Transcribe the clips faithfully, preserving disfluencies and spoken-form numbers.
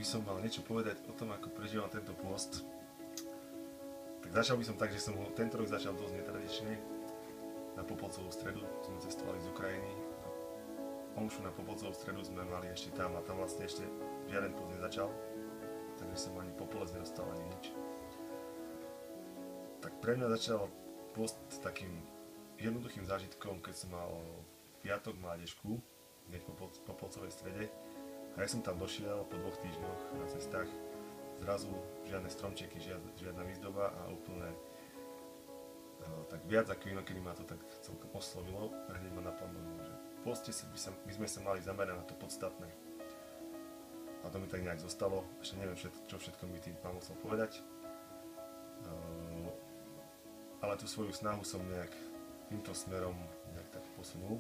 som mal niečo povedať o tom, ako prežívam tento pôst, tak začal by som tak, že som ho tento rok začal dosť netradične. Na Popolcovú stredu sme cestovali z Ukrajiny. Omšu na Popolcovú stredu sme mali ešte tam a tam vlastne ešte žiaden pôst nezačal, takže som ani popolec nedostal ani nič. Tak pre mňa začal pôst takým jednoduchým zážitkom, keď som mal piatok mládežku, hneď po Popolcovej strede. A ja som tam došiel po dvoch týždňoch na cestách, zrazu žiadne stromčeky, žiadna výzdoba a úplne uh, tak viac ako inokedy ma to tak celkom oslovilo a hneď ma napadlo, že v poste by, sa, by sme sa mali zamerať na to podstatné. A to mi tak nejak zostalo, ešte neviem, čo všetko mi tým pán chcel povedať. Uh, ale tú svoju snahu som nejak týmto smerom nejak tak posunul.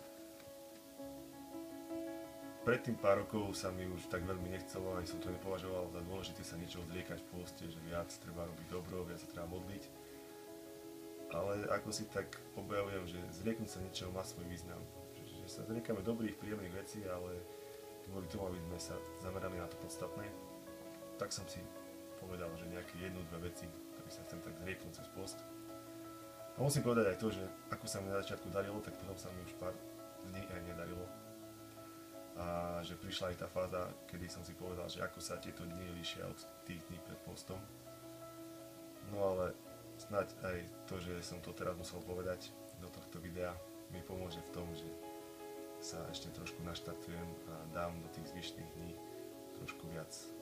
Predtým pár rokov sa mi už tak veľmi nechcelo, ani som to nepovažoval za dôležité sa niečoho zriekať v pôste, že viac treba robiť dobro, viac sa treba modliť. Ale ako si tak objavujem, že zrieknúť sa niečoho má svoj význam. Že, že sa zriekame dobrých, príjemných vecí, ale kvôli tomu, aby sme sa zamerali na to podstatné, tak som si povedal, že nejaké jednu, dve veci, ktoré sa chcem tak zrieknúť cez pôst. A musím povedať aj to, že ako sa mi na začiatku darilo, tak potom sa mi už pár dní aj nedarilo. A že prišla aj tá fáza, kedy som si povedal, že ako sa tieto dni líšia od tých dní pred postom. No ale snáď aj to, že som to teraz musel povedať do tohto videa, mi pomôže v tom, že sa ešte trošku naštartujem a dám do tých zvyšných dní trošku viac